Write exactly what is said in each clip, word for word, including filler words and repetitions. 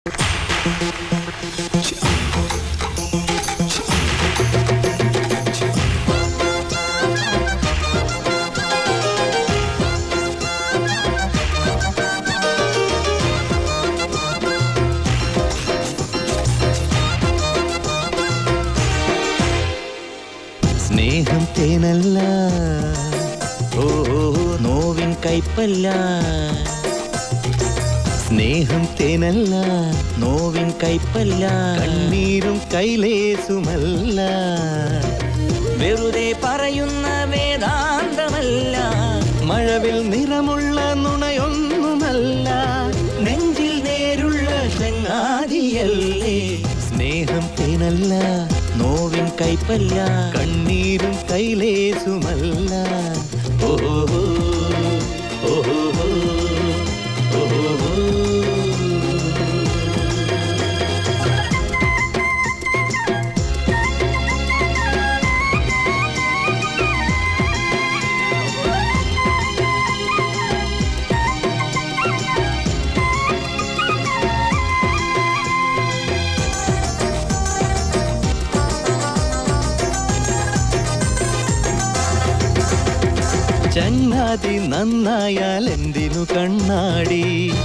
സ്നേഹം തേനല്ല, ഓ നോവിൻ കൈപ്പല്ല. സ്നേഹം തേനല്ല, നോവിൻ കൈപ്പല്ല. കണ്ണീരും കൈലേസുമല്ല, വെറുതെ പറയുന്ന വേദാന്തമല്ല. മഴവിൽ നിറമുള്ള നുണയൊന്നുമല്ല, നെഞ്ചിൽ നേരുള്ള ചങ്ങാതിയല്ലേ. സ്നേഹം തേനല്ല, നോവിൻ കൈപ്പല്ല. കണ്ണീരും കൈലേസുമല്ല. ഓ ഓ ചങ്ങാതി നന്നായാൽ എന്തിനു കണ്ണാടി.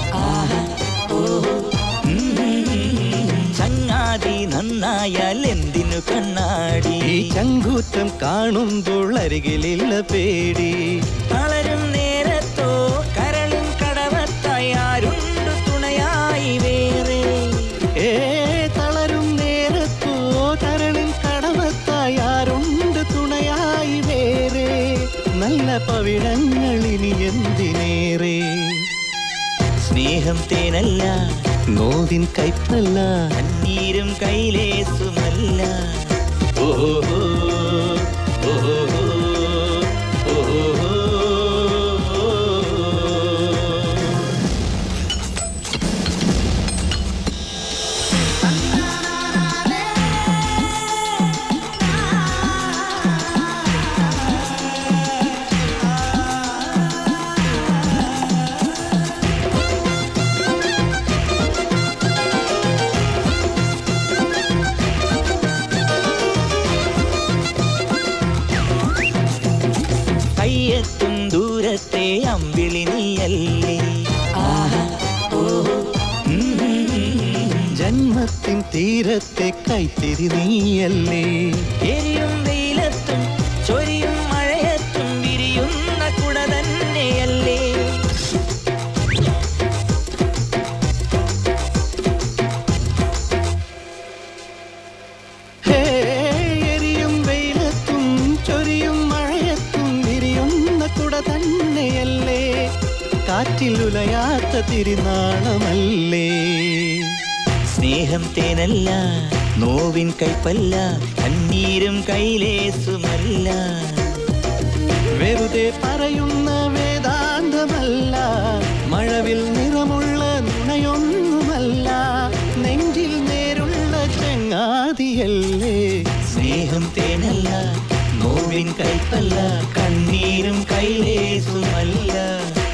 ചങ്ങാതി നന്നായാൽ എന്തിനു കണ്ണാടി. ചങ്കൂറ്റം കാണുമ്പോൾ അരികിലില്ല പേടി. തളരും നേരത്തോ കരളും കടവത്തായി ആരുണ്ട് തുണയായി വേറെ. ഏ തളരും നേരത്തോ കരളും കടവത്തായി ആരുണ്ട് തുണയായി വേറെ. നല്ല പവിഴങ്ങൾ ഇനി എന്തിനേറെ. സ്നേഹം തേനല്ല, നോവിൻ കൈപ്പല്ല. കണ്ണീരും കൈലേസുമല്ല. ഓ ഓ കയ്യെത്തും ദൂരത്തെ അമ്പിളി നീയല്ലേ. ജന്മത്തിൻ തീരത്തെ കൈത്തിരി നീയല്ലേ. എരിയും വെയിലത്തും ചൊരിയും മഴയത്തും വിരിയുന്ന കുട തന്നെയല്ലേ. എരിയും വെയിലത്തും ചൊരിയും മഴയത്തും വിരിയുന്ന കുട തന്നെയല്ലേ. കാറ്റിൽ ഉലയാത്ത തിരുനാളമല്ലേ. സ്നേഹം തേനല്ല, നോവിൻ കൈപ്പല്ല. കണ്ണീരും കൈലേസുമല്ല, വെറുതെ പറയുന്ന വേദാന്തമല്ല. മഴവിൽ നിറമുള്ള നുണയൊന്നുമല്ല, നെഞ്ചിൽ നേരുള്ള ചങ്ങാതിയല്ലേ. സ്നേഹം തേനല്ല, നോവിൻ കൈപ്പല്ല. കണ്ണീരും കൈലേസുമല്ല.